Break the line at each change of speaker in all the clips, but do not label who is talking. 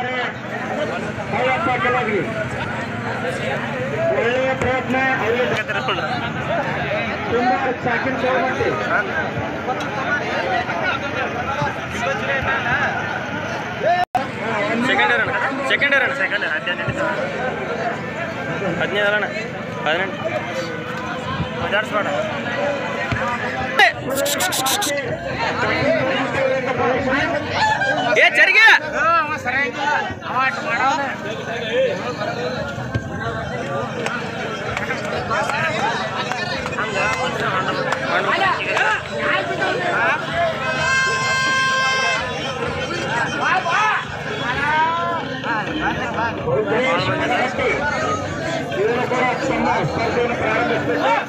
ಇದ್ದಾರೆ ಅಯ್ಯಪ್ಪ ಕೆಲವರಿಗೆ ಒಳ್ಳೆಯ ಪ್ರಯತ್ನ ತುಂಬಾ ಸಾಕಿನ ತಗೊಂಡೆ
ಸೆಕೆಂಡ್ ಅಣ್ಣ 15 ಅಣ್ಣ 18 ಮಾತಾಡ್ಸ್ಬೇಡ ಏ ಚರಿಗೆ
ಇವನು ಕೂಡ ತಮ್ಮ ಸ್ಪರ್ಧೆಯನ್ನು ಪ್ರಾರಂಭಿಸಬೇಕು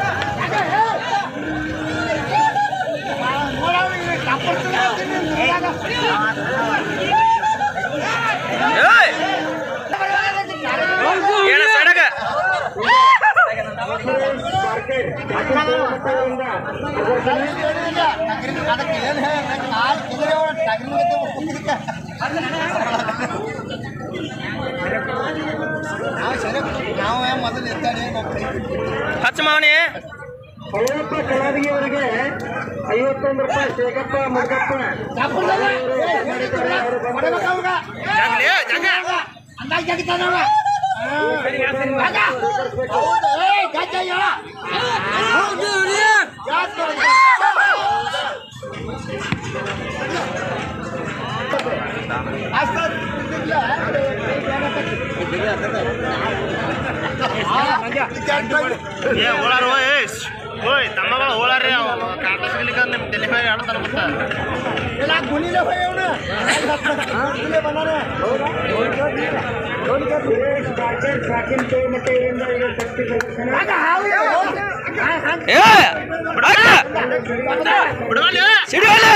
ಹಚ್ಚ ಮಾವನೇ
ಅಯ್ಯಪ್ಪ ಕಲಾವಿಗೆ ಅವರಿಗೆ 51 ರೂಪಾಯಿ ಶೇಖಪ್ಪ ಮುರುಗಪ್ಪ
ಓಯ್ ತಮ್ಮಗಳ ಹೋಳಾರ್ರಿ ಕಾಟ ಸಿಗ್ಲಿಕ್ಕೆ ನಿಮ್ಮ ಡೆಲಿವರಿ ಆಡ್ತಾನೆ ಮತ್ತೆ
ಎಲ್ಲ ಗುಣಿಲೆ ಹೋಯವನ
ಸಿಡಿ